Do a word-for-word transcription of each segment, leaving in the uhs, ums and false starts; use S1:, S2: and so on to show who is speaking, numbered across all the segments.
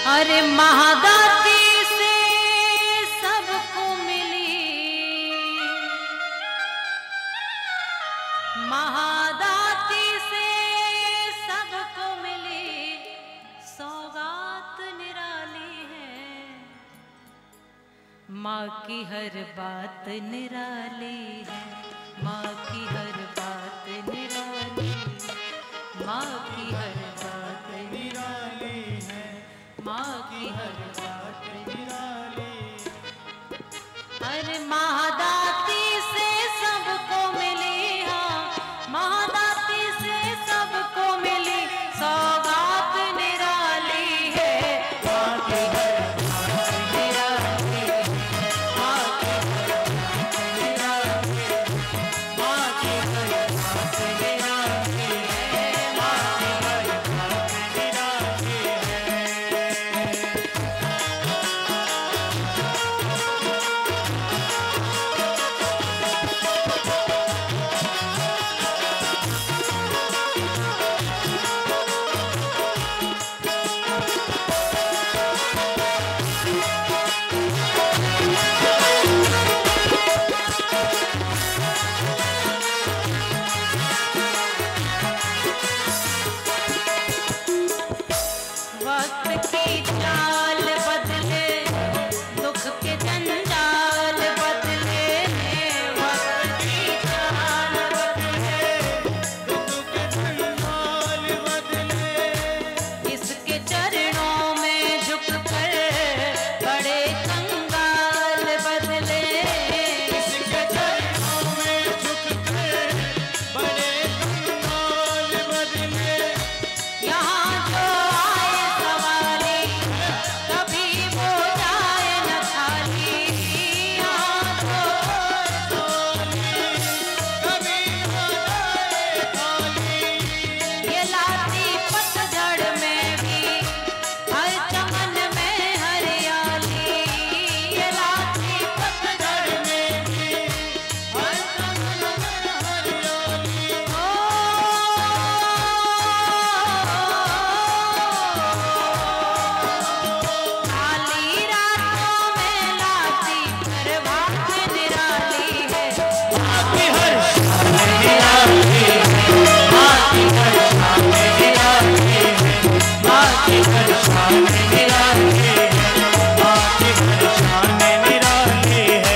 S1: अरे महादाती से सबको मिली, महादाती से सबको मिली सौगात निराली है। माँ की हर बात निराली है, माँ की हर बात निराली, माँ की हर बात निराली है, माँ की हर बात निराली। अरे महादाती से सबको मिली, हाँ महादाती से सबको मिली सौगात निराली है। माँ की हर बात निराली, माँ की हर बात निराली, माँ की हर बात निराली है, माँ की हर बात निराली है। वक्त की चाल बदले, दुख के जंजाल बदले, वक्त की चाल बदले, दुख के जंजाल बदले। इसके चरणों में झुक कर बड़े कंगाल बदले, इसके चरणों में झुक कर बड़े कंगाल बदले। यहाँ जो आए सवाली कभी वो जाए न खाली, यहाँ जो आए सवाली कभी वो जाए खाली। ये लाती पतझड़ में भी हर चमन में हरियाली, ये लाती पतझड़ में भी हर चमन में हरियाली। काली रातों में लाती प्रभात निराली है। माँ की हर शान निराली है, माँ की हर शान निराली है, माँ की हर शान निराली है, माँ की हर शान निराली है।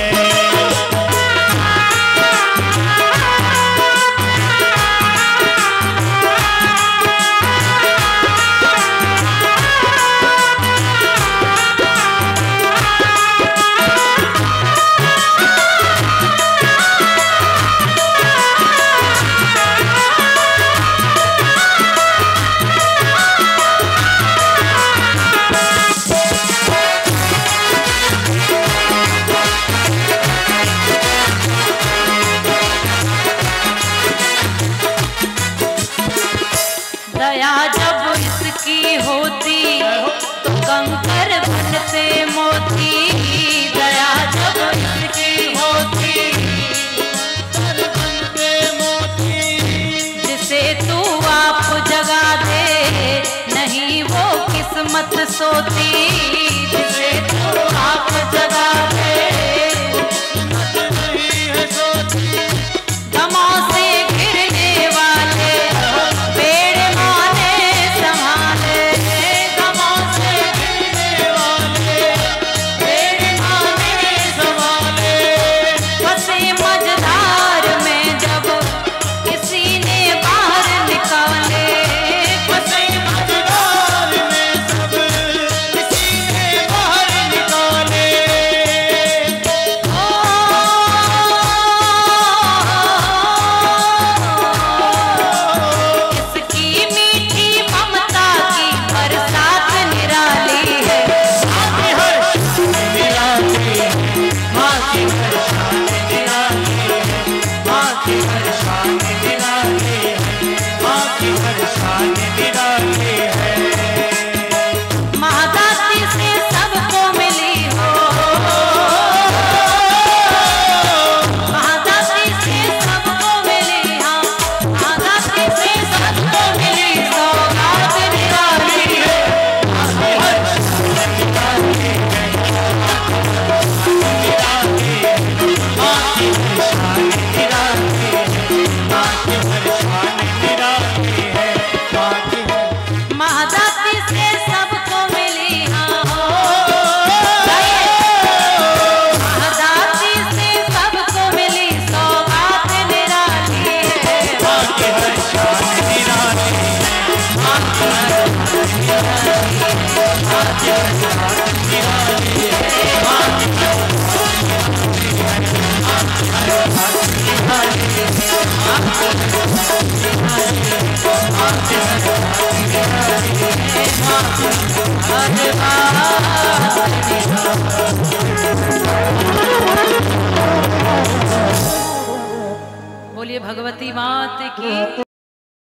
S1: दया जब इसकी होती तो कंकर बनते मोती, दया जब इसकी होती कंकर बनते मोती। जिसे तू आप जगा दे नहीं वो किस्मत सोती, जिसे तू आप जगा दे किस्मत नहीं है सोती। गमों से घिरने वाले पेड़ माने संभाले, गमों से घिरने वाले पेड़ माने संभाले। फंसे मझधार में जब किसी ने बाहर निकाले, फंसे मझधार में जब किसी ने बोलिए भगवती मात की।